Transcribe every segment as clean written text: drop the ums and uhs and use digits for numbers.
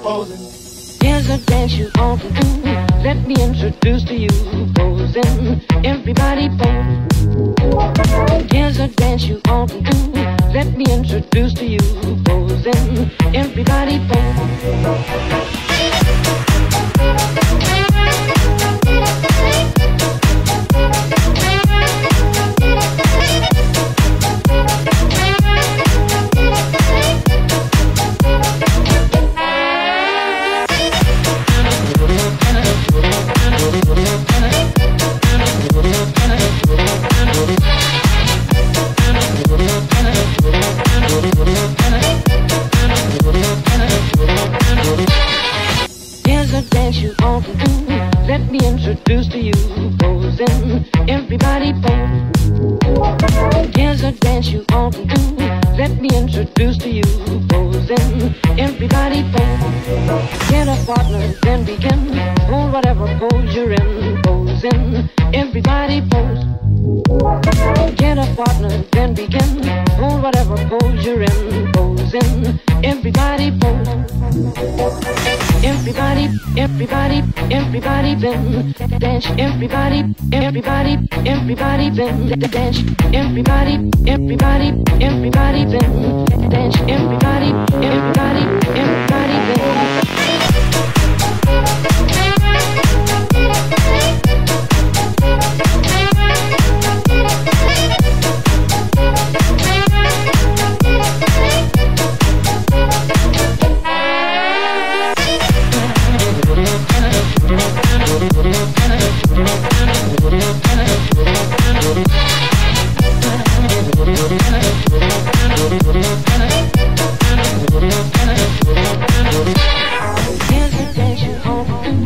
Posin. Here's a dance you ought to do. Let me introduce to you Posin. Everybody pose. Here's a dance you ought to do. Let me introduce to you Posin. Everybody pose. Here's a dance you ought to do. Let me introduce to you Posin. Everybody pose. Here's a dance you ought to do. Let me introduce to you Posin. Everybody pose. Get a partner, then begin. Hold whatever pose you're in. Posin. Everybody pose. Get a partner, then begin. Hold whatever pose you're in. Posin. Everybody pose. Everybody, everybody, everybody then dance. Everybody, everybody, everybody then dance. Everybody, everybody, everybody then dance. Everybody, everybody, everybody then.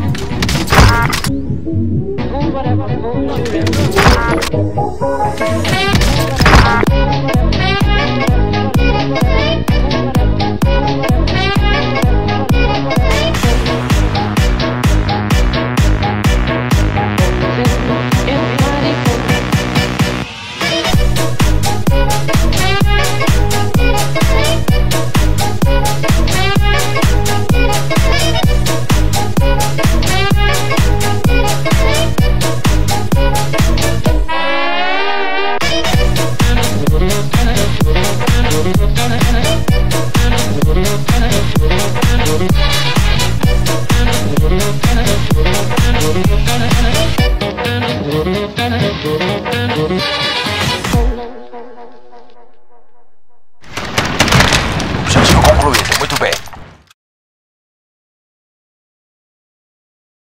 Whatever pose you're in.